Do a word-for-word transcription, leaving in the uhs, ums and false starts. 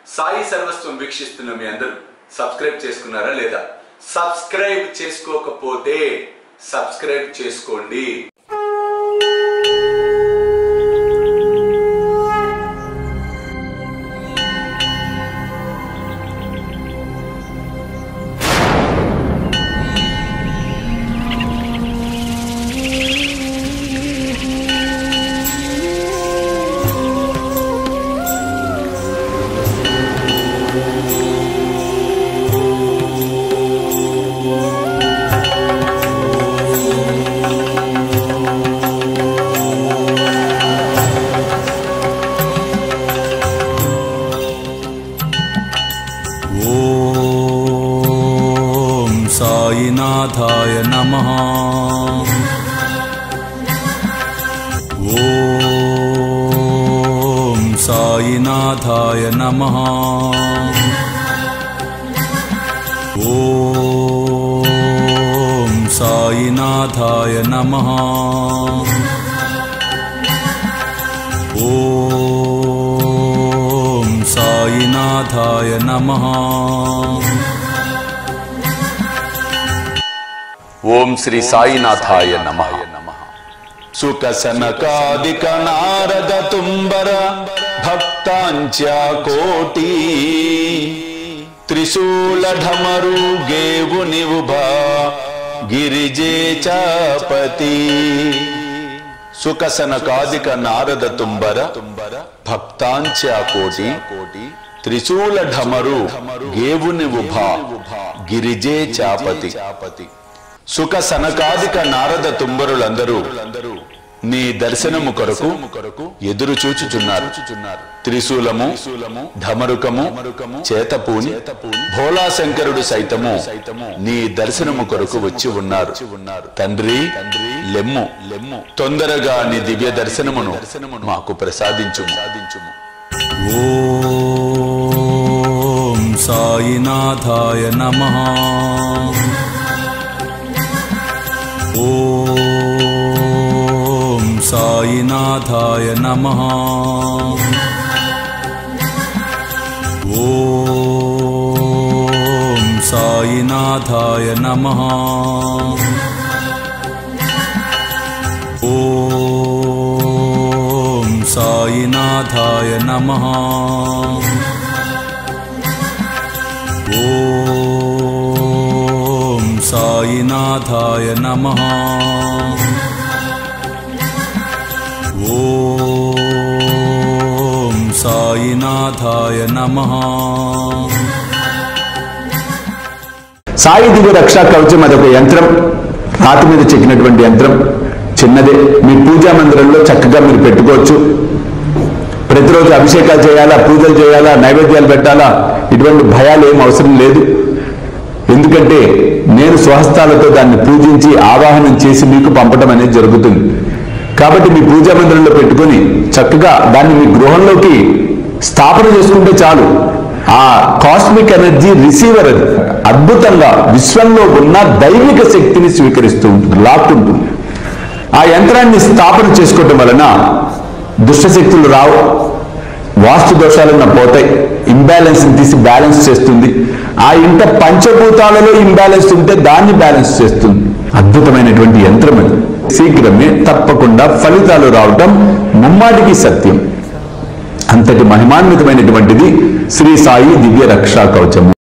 సాయి సర్వస్వం వీక్షిస్తున్న మీ అందరూ సబ్స్క్రైబ్ చేసుకున్నారా లేదా? సబ్స్క్రైబ్ చేసుకోకపోతే సబ్స్క్రైబ్ చేసుకోండి. साईनाथाय नमः। ओम साईनाथाय नमः। ओम साईनाथाय नमः। ओम साईनाथाय नमः। ओम श्री साईनाथाय नमः। सुख सनकादिक नारद तुम्बर भक्तांच्या कोटी त्रिशूल ढमरू गेवुनि उभा गिरिजे चापति। सुख सनकादिक नारद तुम्बर भक्तांच्या कोटी त्रिशूल ढमरू गेवुनि उभा गिरिजे चापति। సుఖ సనకాదిక నారద తుంబరులందరూ నీ దర్శనము కొరకు ఎదురు చూచుచున్నారు. త్రిశూలము ఢమరుకము చేతపూని భోళాశంకరుడు సైతము నీ దర్శనము కొరకు వచ్చి ఉన్నారు. తండ్రి లెమ్ము, తొందరగా నీ దివ్య దర్శనమును మాకు ప్రసాదించుము. ఓం సాయినాథాయ నమః. ओम साईनाथाय नमः। ओम साईनाथाय नमः। ओम साईनाथाय नमः। ओम साईनाथाय नमः। ओम साईनाथाय नमः। సాయి దివ్య రక్షా కవచం అదొక యంత్రం, రాతి మీద చెక్కినటువంటి యంత్రం, చిన్నదే. మీ పూజా మందిరంలో చక్కగా మీరు పెట్టుకోవచ్చు. ప్రతిరోజు అభిషేకాలు చేయాలా, పూజలు చేయాలా, నైవేద్యాలు పెట్టాలా, ఇటువంటి భయాలు ఏం అవసరం లేదు. ఎందుకంటే నేను స్వహస్తాలతో దాన్ని పూజించి ఆవాహనం చేసి మీకు పంపడం అనేది జరుగుతుంది. కాబట్టి మీ పూజా మందిరంలో పెట్టుకొని చక్కగా దాన్ని మీ గృహంలోకి స్థాపన చేసుకుంటే చాలు. ఆ కాస్మిక్ ఎనర్జీ రిసీవర్ అది అద్భుతంగా విశ్వంలో ఉన్న దైవిక శక్తిని స్వీకరిస్తూ ఉంటుంది, లాక్కుంటుంది. ఆ యంత్రాన్ని స్థాపన చేసుకోవటం వలన దుష్టశక్తులు రావు, వాస్తు దోషాలన్న పోతాయి, ఇంబ్యాలెన్స్ తీసి బ్యాలెన్స్ చేస్తుంది. ఆ ఇంట పంచభూతాలలో ఇంబ్యాలెన్స్ ఉంటే దాన్ని బ్యాలెన్స్ చేస్తుంది. అద్భుతమైనటువంటి యంత్రం అది. శీఘ్రమే తప్పకుండా ఫలితాలు రావటం ముమ్మాటికి సత్యం. అంతటి మహిమాన్వితమైనటువంటిది శ్రీ సాయి దివ్య రక్షా కవచము.